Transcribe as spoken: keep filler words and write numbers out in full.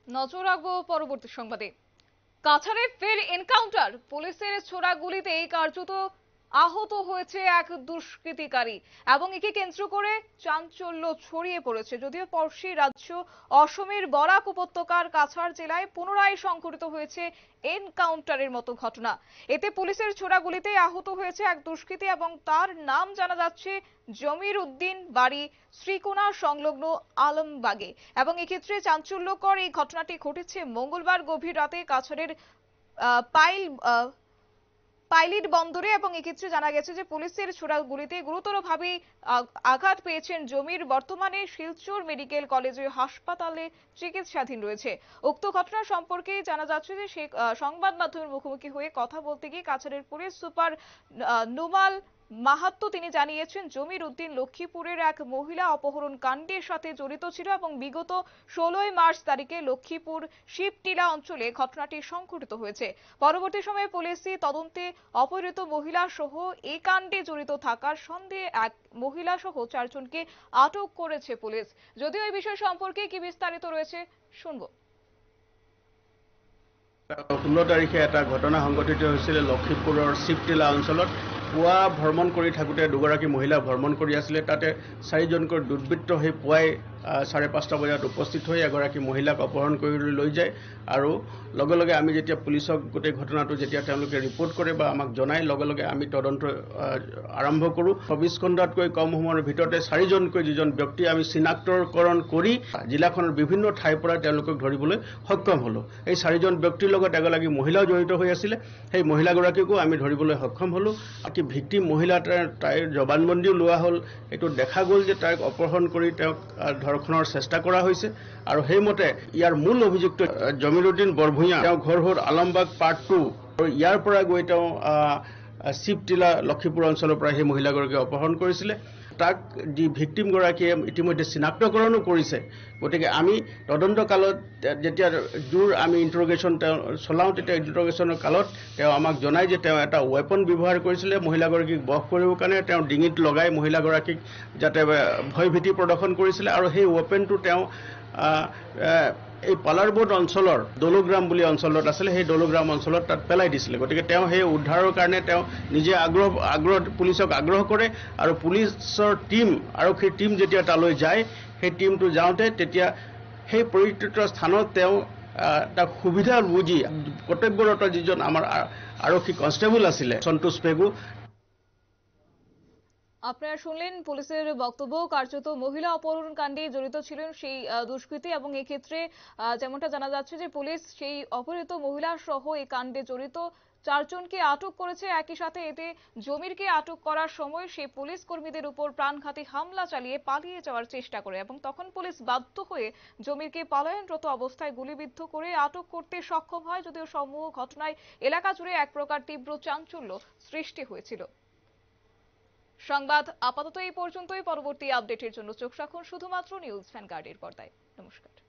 নজর রাখবো পরবর্তী সংবাদে। কাছাড়ে ফের এনকাউন্টার, পুলিশের ছোড়া গুলিতেই কার্যত আহত হয়েছে এক দুষ্কৃতিকারী এবং একে কেন্দ্র করে চাঞ্চল্য ছড়িয়ে পড়েছে। যদিও পড়শি রাজ্য অসমের বরাক উপত্যকার কাছাড় জেলায় পুনরায় সংঘটিত হয়েছে এনকাউন্টারের মতো ঘটনা। এতে পুলিশের ছোড়া গুলিতেই আহত হয়েছে এক দুষ্কৃতী এবং তার নাম জানা যাচ্ছে জমির উদ্দিন, বাড়ি শ্রীকোনা সংলগ্ন আলমবাগে। এবং এক্ষেত্রে চাঞ্চল্যকর এই ঘটনাটি ঘটেছে মঙ্গলবার গভীর রাতে কাছাড়ের পাইল পাইলিট বন্দরে। এবং এক্ষেত্রে জানা গেছে যে পুলিশের ছোড়া গুলিতে গুরুতরভাবে আঘাত পেয়েছেন জমির, বর্তমানে শিলচর মেডিকেল কলেজ হাসপাতালে চিকিৎসাধীন রয়েছে। উক্ত ঘটনা সম্পর্কে জানা যাচ্ছে যে সে সংবাদ মাধ্যমের মুখোমুখি হয়ে কথা বলতে গিয়ে কাছাড়ের পুলিশ সুপার নুমাল মাহাত্ম তিনি জানিয়েছেন জমির উদ্দিন লক্ষ্মীপুরের এক মহিলা অপহরণ কাণ্ডের সাথে জড়িত ছিল এবং বিগত ষোলোই মার্চ তারিখে লক্ষ্মীপুর শিবটিলা অঞ্চলে ঘটনাটি সংঘটিত হয়েছে। পরবর্তী সময়ে পুলিশি তদন্তে অপহৃত মহিলা সহ এই কাণ্ডে জড়িত থাকার সন্দেহে এক মহিলা সহ চারজনকে আটক করেছে পুলিশ। যদিও এই বিষয় সম্পর্কে কি বিস্তারিত রয়েছে শুনবো। ষোল্ল তাৰিখে এটা ঘটনা সংঘটিত হৈছিল লক্ষীপুৰৰ শিৱটিলা অঞ্চলত। পুৱা ভ্ৰমণ কৰি থাকোঁতে দুগৰাকী মহিলা ভ্ৰমণ কৰি আছিলে। তাতে চাৰিজনকৈ দুৰ্বৃত্ত হৈ পুৱাই চাৰে পাঁচটা বজাত উপস্থিত হৈ এগৰাকী মহিলাক অপহৰণ কৰি লৈ যায়। আৰু লগে লগে আমি যেতিয়া পুলিচক গোটেই ঘটনাটো যেতিয়া তেওঁলোকে ৰিপৰ্ট কৰে বা আমাক জনায়, লগে লগে আমি তদন্ত আৰম্ভ কৰোঁ। চৌবিছ ঘণ্টাতকৈ কম সময়ৰ ভিতৰতে চাৰিজনকৈ যিজন ব্যক্তি আমি চিনাক্তকৰণ কৰি জিলাখনৰ বিভিন্ন ঠাইৰ পৰা তেওঁলোকক ধৰিবলৈ সক্ষম হ'লোঁ। এই চাৰিজন ব্যক্তিৰ লগত এগৰাকী মহিলাও জড়িত হৈ আছিলে। সেই মহিলাগৰাকীকো আমি ধৰিবলৈ সক্ষম হ'লোঁ। কি ভিক্টিম মহিলা তাইৰ জবানবন্দীও লোৱা হ'ল। এইটো দেখা গ'ল যে তাইক অপহৰণ কৰি তেওঁক ধৰ্ষণৰ চেষ্টা কৰা হৈছে। আৰু সেইমতে ইয়াৰ মূল অভিযুক্ত জমিৰুদ্দিন বৰভূঞা, তেওঁ ঘৰ হ'ল আলমবাগ পাৰ্ট টু। আৰু ইয়াৰ পৰা গৈ তেওঁ শিৱটিলা লক্ষীপুৰ অঞ্চলৰ পৰা সেই মহিলাগৰাকী অপহৰণ কৰিছিলে। তাক যি ভিক্টিমগৰাকীয়ে ইতিমধ্যে চিনাক্তকৰণো কৰিছে। গতিকে আমি তদন্ত কালত যেতিয়া জোৰ আমি ইণ্টাৰগেশ্যন তেওঁ চলাওঁ, তেতিয়া ইণ্টাৰগেশ্যনৰ কালত তেওঁ আমাক জনায় যে তেওঁ এটা ৱেপন ব্যৱহাৰ কৰিছিলে মহিলাগৰাকীক বশ কৰিবৰ কাৰণে। তেওঁ ডিঙিত লগাই মহিলাগৰাকীক যাতে ভয়ভীতি প্ৰদৰ্শন কৰিছিলে। আৰু সেই ৱেপনটো তেওঁ এই পালাৰবোট অঞ্চলৰ দলুগ্ৰাম বুলি অঞ্চলত আছিলে, সেই দলুগ্ৰাম অঞ্চলত তাত পেলাই দিছিলে। গতিকে তেওঁ সেই উদ্ধাৰৰ কাৰণে তেওঁ নিজে আগ্ৰহ আগ্ৰহ পুলিচক আগ্ৰহ কৰে। আৰু পুলিচৰ টীম, আৰক্ষীৰ টীম যেতিয়া তালৈ যায়, সেই টীমটো যাওঁতে তেতিয়া সেই পৰিত্যক্ত স্থানত তেওঁ এটা সুবিধা বুজি কৰ্তব্যৰত যিজন আমাৰ আৰক্ষী কনষ্টেবল আছিলে সন্তোষ পেগু। আপনারা শুনলেন পুলিশের বক্তব্য। কার্যত মহিলা অপহরণ কাণ্ডে জড়িত ছিলেন সেই দুষ্কৃতী এবং এই ক্ষেত্রে যেমনটা জানা যাচ্ছে যে পুলিশ সেই অপহৃত মহিলা সহ এই কাণ্ডে জড়িত চারজনকে আটক করেছে। একই সাথে এতে জমিরকে আটক করার সময় সেই পুলিশ কর্মীদের উপর প্রাণঘাতী হামলা চালিয়ে পালিয়ে যাওয়ার চেষ্টা করে এবং তখন পুলিশ বাধ্য হয়ে জমিরকে পলায়নরত অবস্থায় গুলিবিদ্ধ করে আটক করতে সক্ষম হয়। যদিও সমূহ ঘটনায় এলাকা জুড়ে এক প্রকার তীব্র চাঞ্চল্য সৃষ্টি হয়েছিল। সংবাদ আপাতত এই পর্যন্তই। পরবর্তী আপডেটের জন্য চোখ রাখুন শুধুমাত্র নিউজ ভ্যানগার্ডের পর্দায়। নমস্কার।